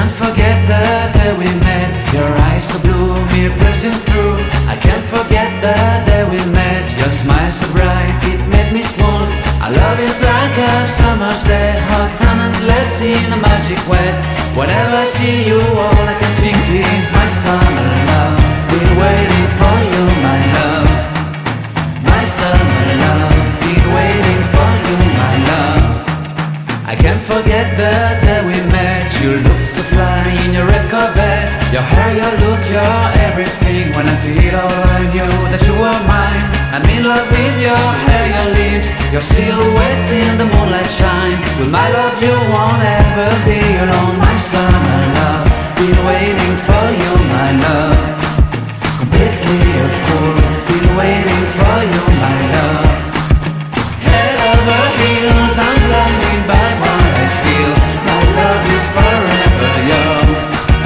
can't forget the day we met. Your eyes so blue, me piercing through. I can't forget the day we met. Your smile so bright, it made me swoon. Our love is like a summer's day, hot and endless in a magic way. Whenever I see you, all I can think is my summer love. Been waiting for you, my love. My summer love. Been waiting for you, my love. I can't forget the day we met. You looked so fly in your red Corvette. Your hair, your look, your everything. When I see it all, I knew that you were mine. I'm in love with your hair, your lips, your silhouette in the moonlight shine. With my love you won't ever be alone. My summer love, been waiting for you, my love. Completely a fool, been waiting for you, my love. Head over heels, I'm blinded by what I feel. My love is forever yours.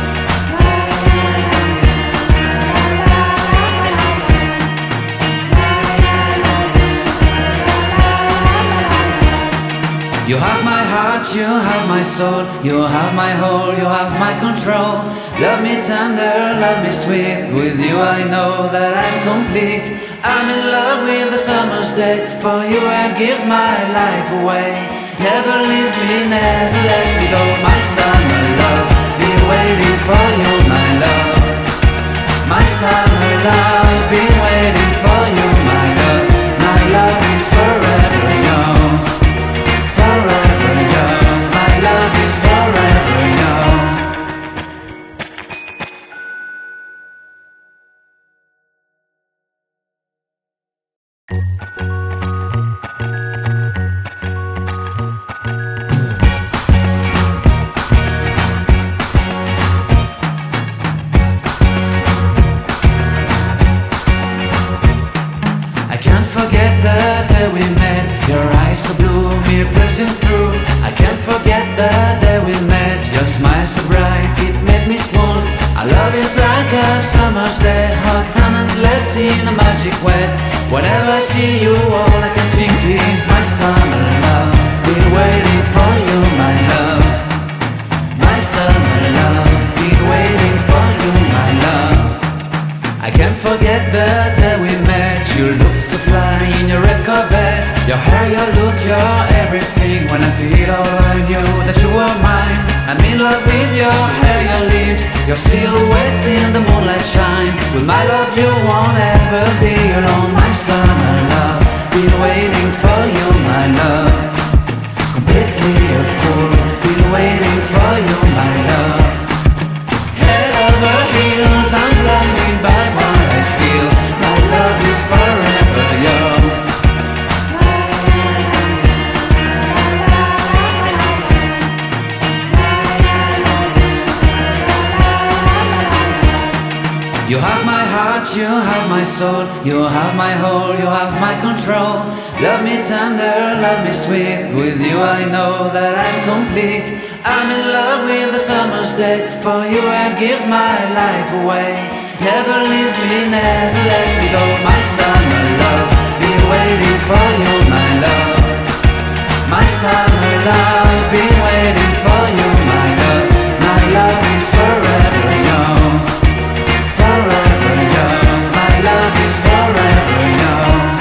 You have my heart, you have my soul, you have my whole, you have my control. Love me tender, love me sweet. With you I know that I'm complete. I'm in love with the summer's day. For you I'd give my life away. Never leave me, never let me go. My summer love, been waiting for you, my love. My summer love, been waiting for you, my love. My love is forever yours. Forever yours, my love is forever yours. I can't forget the day we met. Your eyes so blue, me piercing through. I can't forget the day we met. Your smile so bright, it made me swoon. Our love is like a summer's day, hot and endless in a magic way. Whenever I see you, all I can think is my summer love. Been waiting for you, my love. My summer love, been waiting for you, my love. I can't forget the day we met. You looked so fly in your red Corvette. Your hair, your look, your everything. When I see it all, I knew that you were mine. I'm in love with your hair, your lips, your silhouette in the moonlight shine. With my love you won't ever be alone. My summer love, been waiting for you, my love. Completely a fool, been waiting for you, my love. Head over heels, I'm blinded by what I feel. My love is forever yours. You have my heart, you have my soul, you have my whole, you have my control. Love me tender, love me sweet. With you I know that I'm complete. I'm in love with the summer's day. For you I'd give my life away. Never leave me, never let me go. My summer love, been waiting for you, my love. My summer love, been waiting for you, my love. My love is forever yours. Forever yours, my love is forever yours.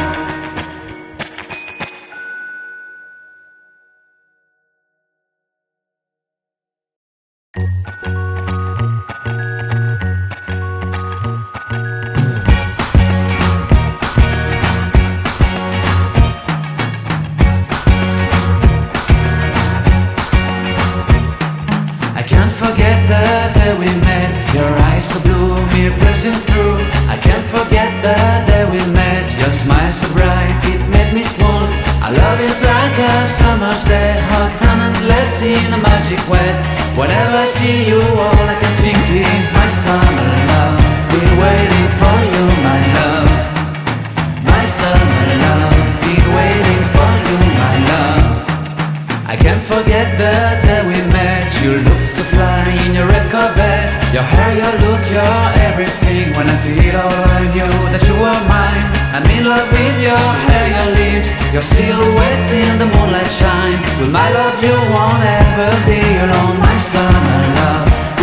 I can't forget the day we met. Your eyes so blue, me piercing through. I can't forget the day we met. Your smile so bright, it made me swoon. Our love is like a summer's day, hot and endless in a magic way. Whenever I see you, all I can think is my summer love. Been waiting for you, my love. My summer love, been waiting for you, my love. I can't forget the day we met. You looked so fly in your red Corvette. Your hair, your look, your everything. When I see it all, I knew that you were mine. I'm in love with your hair, your lips, your silhouette in the moonlight shine. With my love you won't ever be alone. My summer love,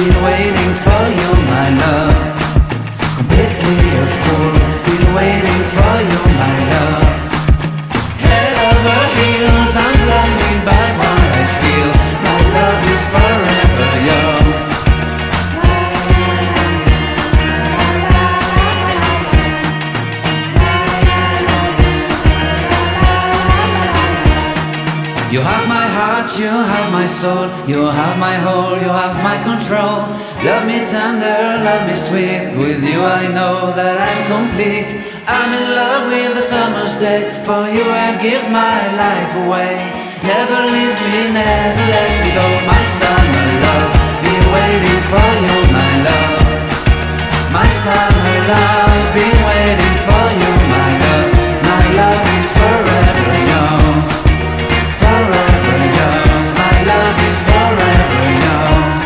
my soul. You have my whole, you have my control. Love me tender, love me sweet. With you I know that I'm complete. I'm in love with the summer's day. For you I'd give my life away. Never leave me, never let me go. My summer love, be waiting for you, my love. My summer love, be waiting for you, my love. My love is forever yours, forever yours. My love is forever yours.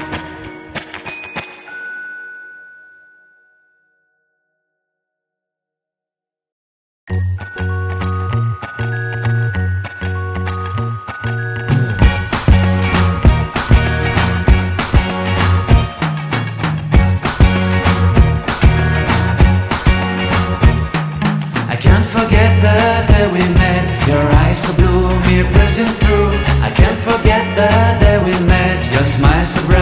Forget the day we met. Your eyes so blue, me piercing through. I can't forget the day we met. Your smile so bright.